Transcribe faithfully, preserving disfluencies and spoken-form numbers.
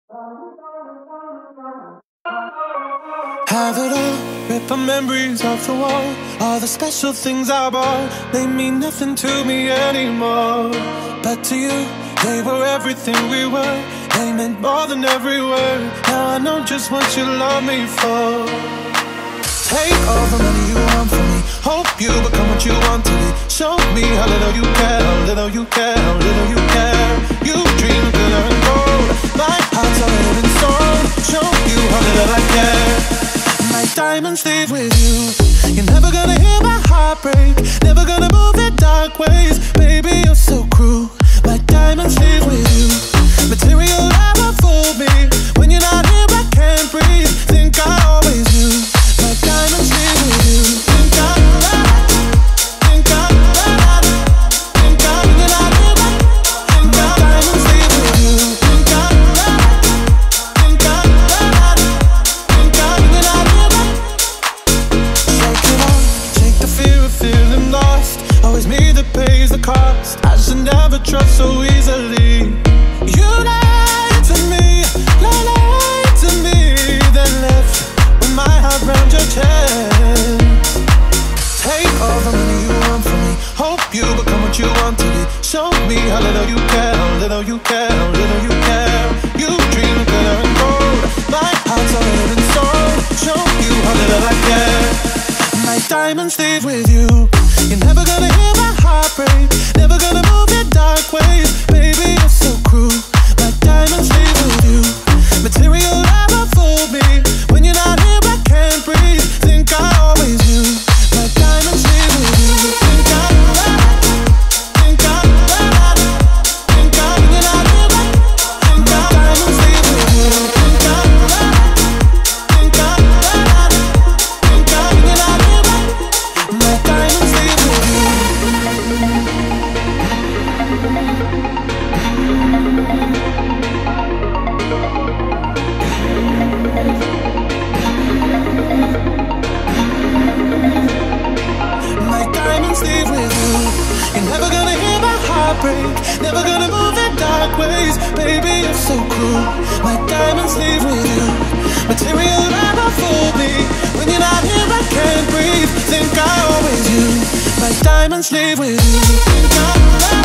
Have it all, rip the memories off the wall. All the special things I bought, they mean nothing to me anymore. But to you, they were everything we were. They meant more than every word. Now I know just what you love me for. Take all the money you want from me. Hope you become what you want to be. Show me how little you care, how little you care, how little you care. You dream of glitter and gold. My heart's already been sold. Show you how little I care. My diamonds leave with you. You're never gonna hear my heart break. Never gonna move in dark ways. Baby, you're so cruel. My diamonds leave with you. Material never fooled me. When you're not here, I can't breathe. Think I always knew. My diamonds leave with you. Think I, think I, think I, when you're not here, think my diamonds leave with you. Think I, think I, think I, when you're not here. Shake it off, shake the fear of feeling lost. Always me that pays the cost. I should never trust so easily. You lied to me, lied to me, then left with my heart round your chest. Take all the money you want from me. Hope you become what you want to be. Show me how little you care, how little you care, how little you care. You dream of glitter and gold. My heart's already been sold. Show you how little I care. My diamonds leave with you. You're never gonna hear my heart break. Never gonna move in dark ways. Baby, you're so cruel. My diamonds leave with you. Material never fooled me. When you're not here, I can't breathe. Think I always knew. My diamonds leave with you. Think I, think I, think I, when you're not here, think my diamonds leave with you. Think I, think I, think I, when you're not here, my diamonds leave with you. My diamonds leave with you. You're never gonna hear my heart break. Never gonna move in dark ways. Baby, you're so cruel. My diamonds leave with you. Material never fooled me. When you're not here, I can't breathe. Think I always knew. My diamonds leave with you. Think I